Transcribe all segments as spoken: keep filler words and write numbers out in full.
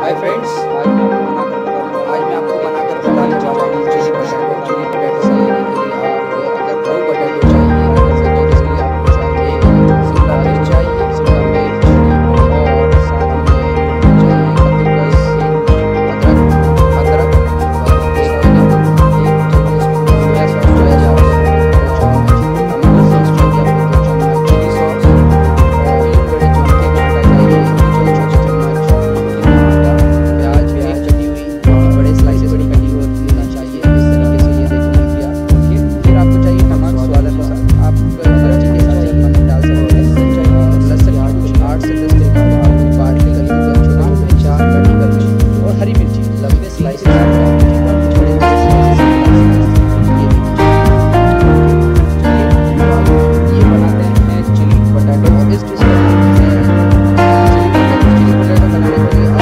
Hi friends, आज मैं आपको बनाकर बताने वाला हूँ चिली पोटैटो। चिली पोटैटो बनाने के लिए आप अगर दो पोटैटो चाहिए तो उसके लिए आपको चाहिए शिमला मिर्च चाहिए शिमला मिर्च और साथ में चाहिए कद्दूकस, अदरक अदरक और एक एक tablespoon soya sauce, soya sauce, दो चम्मच टमाटो सॉस चाहिए आपको, दो चम्मच चिली सॉस और इन बड़े चमचे का आटा चाहिए, दो छोटे चम्मच प्याज प्याज कटी हुई बड़े स्लाइसेस बड़ी कटी हुई होना चाहिए। इस तरीके से ये देखो किया। फिर आपको चाहिए टमाटर स्वाद अनुसार, आप मर्जी के हिसाब से नमक डाल सकते हैं। लहसुन कुछ आठ से दस तरीका आपको काट के करीब छोटा छोटे चार कटी करके और हरी मिर्ची लंबे स्लाइसेस बड़े बड़े स्लाइसेस ये देखिए। ये बनाते हैं चिली पोटैटो। इस डिश को चिली पोटैटो बनाने के लिए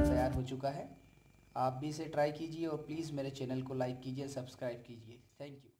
आप भी इसे ट्राई कीजिए और प्लीज़ मेरे चैनल को लाइक कीजिए, सब्सक्राइब कीजिए। Thank you.